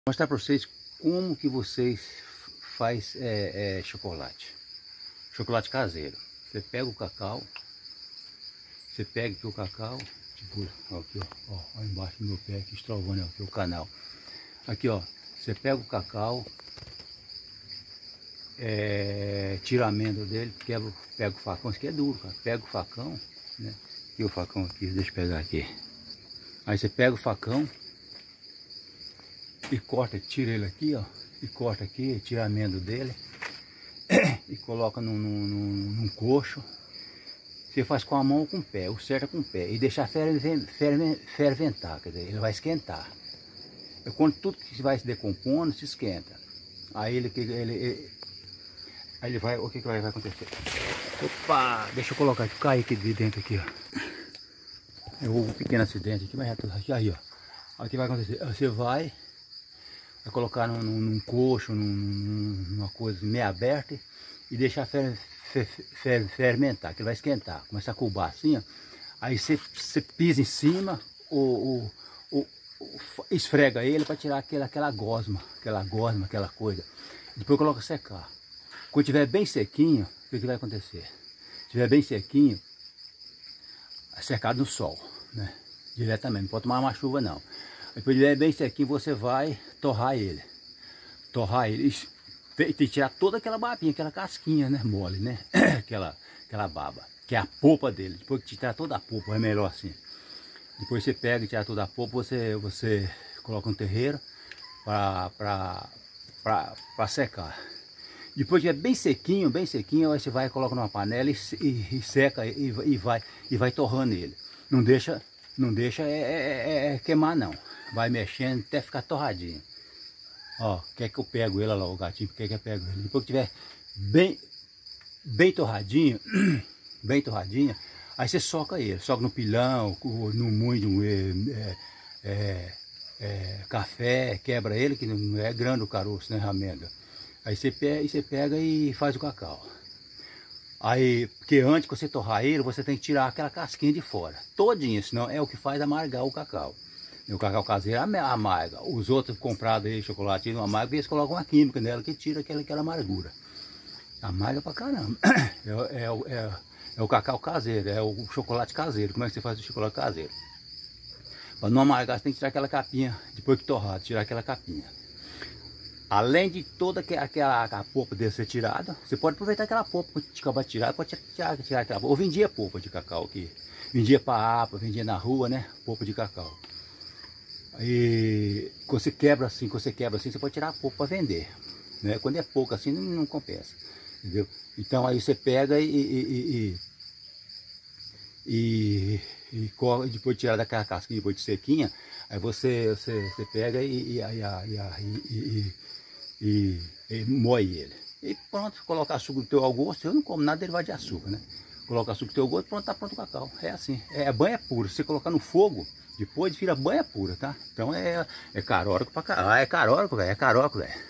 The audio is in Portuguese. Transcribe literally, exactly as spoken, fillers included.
Mostrar para vocês como que vocês faz é, é, chocolate. Chocolate caseiro. Você pega o cacau, você pega aqui o cacau, tipo, ó, aqui ó, ó, ó embaixo do meu pé, aqui estrovando aqui o canal. Aqui ó, você pega o cacau, é, tira a amêndoa dele, quebra, pega o facão, isso aqui é duro, cara. Pega o facão, né? Aqui o facão aqui, deixa eu pegar aqui. Aí você pega o facão e corta, tira ele aqui, ó, e corta aqui, tira a amêndoa dele e coloca num, num, num coxo. Você faz com a mão ou com o pé, o certo é com o pé, e deixar ferventar, quer dizer, ele vai esquentar. E quando tudo que vai se decompondo, se esquenta. Aí ele, ele, ele, aí ele vai, o que, que vai, vai acontecer? Opa, deixa eu colocar aqui, cair aqui de dentro aqui, ó. É um pequeno acidente aqui, mas já tudo aqui, aí ó. Aí o que vai acontecer? Você vai, vai colocar num, num coxo, num, numa coisa meio aberta e deixar fer, fer, fer, fermentar, que ele vai esquentar, começar a cubar assim, ó. Aí você, você pisa em cima, ou, ou, ou esfrega ele para tirar aquela, aquela gosma, aquela gosma, aquela coisa. Depois coloca secar. Quando tiver bem sequinho, o que, que vai acontecer? Se tiver bem sequinho, é secado no sol, né? Diretamente, não pode tomar uma chuva não. Depois de bem sequinho, você vai torrar ele. Torrar ele e tirar toda aquela babinha, aquela casquinha, né? Mole, né? aquela, aquela baba, que é a polpa dele. Depois que tirar toda a polpa, é melhor assim. Depois você pega e tira toda a polpa, você, você coloca no terreiro para secar. Depois que é bem sequinho, bem sequinho, aí você vai e coloca numa panela e, e, e seca e, e, vai, e vai torrando ele. Não deixa, não deixa é, é, é queimar não. Vai mexendo até ficar torradinho. Ó, quer que eu pego ele lá, o gatinho, quer que eu pego ele. Depois que tiver bem, bem torradinho, bem torradinho, aí você soca ele. Soca no pilão, no moinho, é, é, é, café, quebra ele, que não é grande o caroço, né, a amêndoa. Aí você pega, você pega e faz o cacau. Aí, porque antes que você torrar ele, você tem que tirar aquela casquinha de fora. Todinha, senão é o que faz amargar o cacau. E o cacau caseiro amarga. Os outros comprados aí, chocolate não amarga, eles colocam uma química nela que tira aquela, aquela amargura. Amarga pra caramba. É, é, é, é o cacau caseiro, é o chocolate caseiro. Como é que você faz o chocolate caseiro? Para não amargar, você tem que tirar aquela capinha, depois que torrar, tirar aquela capinha. Além de toda aquela a polpa dele ser tirada, você pode aproveitar aquela polpa que acabou de tirar, pode tirar, tirar aquela polpa. Ou vendia polpa de cacau aqui. Vendia para apa, vendia na rua, né? Polpa de cacau. E quando você quebra assim, quando você quebra assim, você pode tirar a polpa para vender. Né? Quando é pouco assim, não, não compensa. Entendeu? Então aí você pega e, e, e, e, e corre, depois de tirar daquela casquinha, depois de sequinha, aí você, você, você pega e, e, e, e, e E, e moe ele. E pronto, coloca açúcar do teu ao gosto. Eu não como nada derivado de açúcar, né? Coloca açúcar do teu gosto, pronto, tá pronto o cacau. É assim, é banha pura. Se você colocar no fogo, depois vira banha pura, tá? Então é, é carórico pra caralho. Ah, é carórico, velho, é carórico, velho.